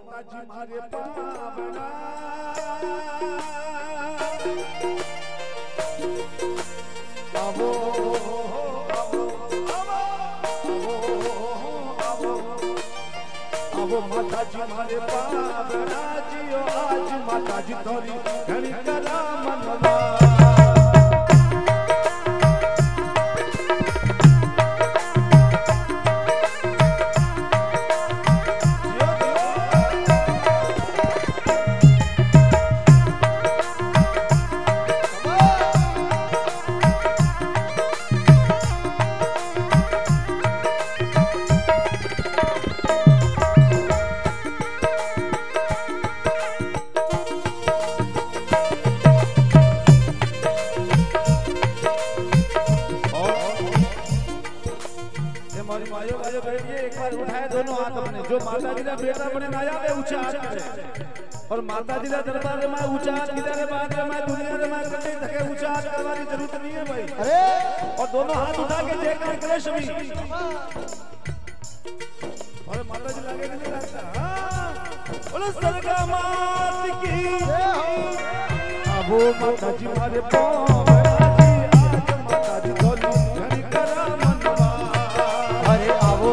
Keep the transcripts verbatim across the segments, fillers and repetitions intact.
माताजी मारे पावना आवो आवो आवो आवो माताजी मारे पावना जियो आज माताजी तोरी घणी करा मनवा दोनों हाथ अपने जो माता जी का बेटा बने नाया में ऊंचा हाथ करे और माता जी का दरबार में ऊंचा हाथ किधर बात है मैं दुनिया में मैं कभी तक ऊंचा हाथ करवाने की जरूरत नहीं है भाई। अरे और दोनों हाथ उठा के देखना कलेश भी और माता जी लगे नहीं लगता हां बोलो सरगा मात की अब वो माता जी मारे पाँव आज माता जी डोली घड़ी करा मनवा अरे आवो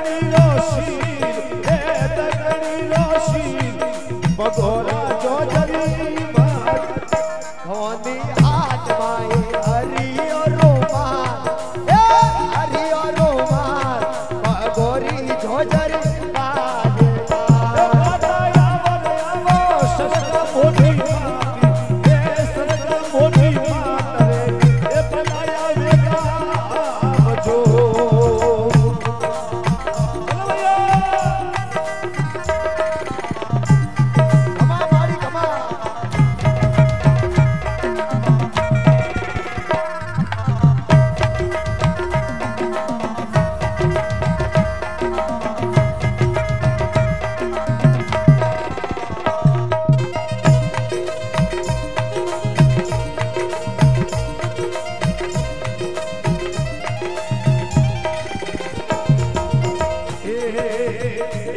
भगोरा जो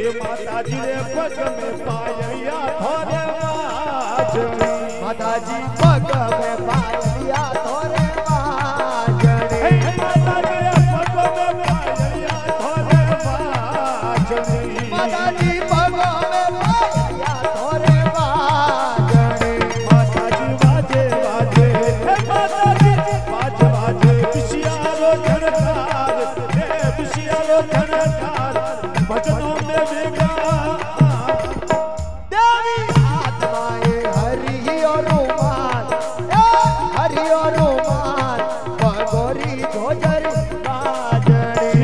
माता जी रे पग में पाया थोरे बाजनी माता जी पग में पाया थोरे बाजनी माता जी रे पग में पाया थोरे बाजनी माता जी पग में पाया थोरे बाजनी माता जी बाजे बाजे हे माता जी बाजे बाजे बिशियारो झनकार हे बिशियारो झनकार भजनों में बेगा देवी आत्माएं हरि और रुमाल हरि और रुमाल भगोरी झोझर बाजनी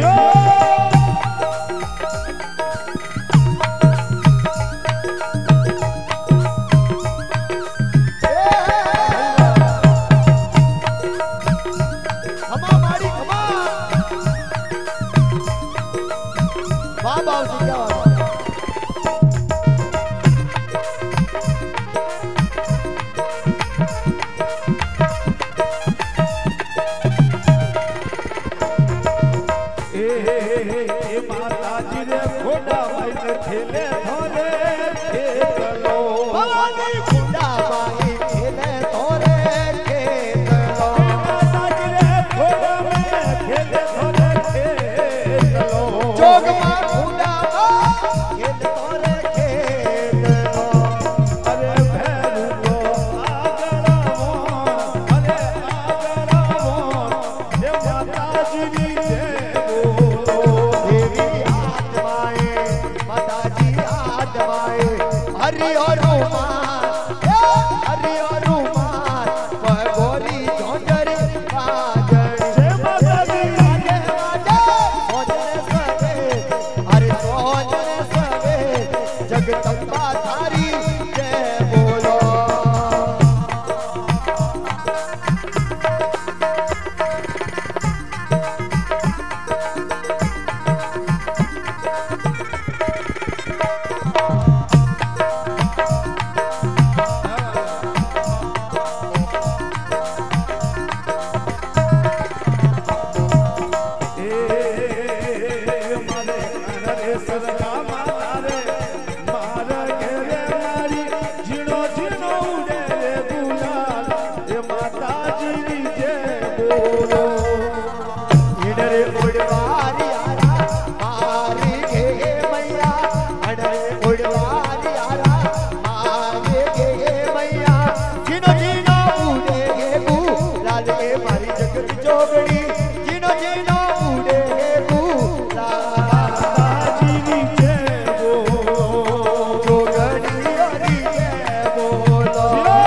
खमा मारी खमा वाह बाबू जी क्या बात है ए ए माता जी रे खोड़ा भाई खेले थोरे खेलो भवानी बुढ़ा बाई खेले थोरे खेलो माता जी रे खोड़ा में खेले थोरे खेलो जोग मां बुढ़ा बाई खेले थोरे खेलो अरे भैरू को आगरावो अरे आगरावो हे माता जी री देवी आत्माएं माता जी आत्माएं हरि और रुमाल हरि और रुमाल भगोरी झोंझर बाजनी माता जी बाजे बाजे सोजने सवे हरि सोजने सवे जगदम्बा थारी जय बोलो इडरे उड़वारी आरा मारी गे मैया अडरे उड़वारी आरा मारी गे मैया जिनो जिनो उड़े गे बू लाल के मारी जगत जोगड़ी जिनो जिनो उड़े गे बू लाल जोगड़ी हरी जय बोलो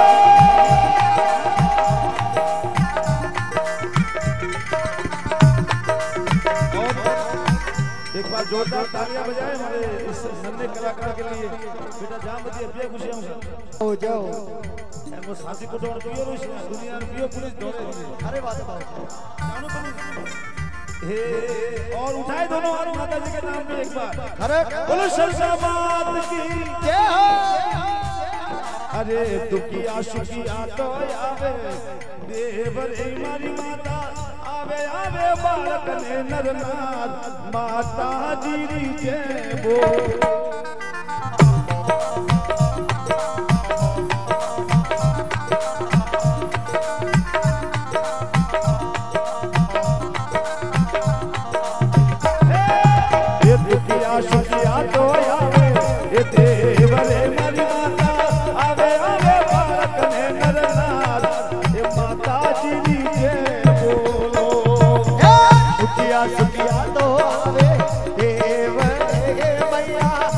एक बार जोरदार तालियां बजाएं हमारे इस नन्हे कलाकार के लिए बेटा जामती अपिया खुशियां हो जाओ एमो सासी को डोर पियो रोश दुनिया में पियो पुलिस डोरे अरे बात बात जानो तुम हे और उठाए दोनों हाथ माता जी के नाम में एक बार अरे बोलो शमशाबाद की जय हो अरे दुखिया सुखिया तो आवे देवर ए मारी माता आवे आवे बालक ने नरनाथ माता जी री जय बोल सुखिया तो आवे ये देवरे मरी माता आवे आवे बालक ने नरनाथ ये माता जी री जय बोलो सुखिया सुखिया तो आवे देव रे मैया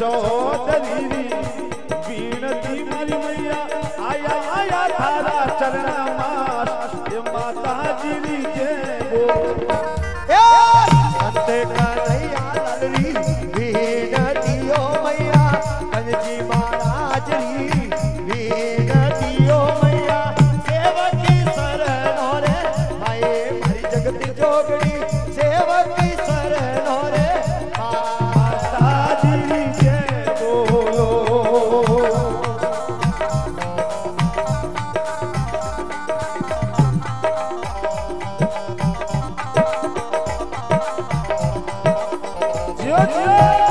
चौधरी बीनती मारी मैया आया आया थारा चरण मास ये माता जी जय बोल संत कन्हैया लालरी बीनतियो मैया कंजी महाराज री बीनतियो मैया सेवक की शरण रे माए मारी जगत जोगड़ी सेवक की शरण रे माता जी जय बोलो जियो जियो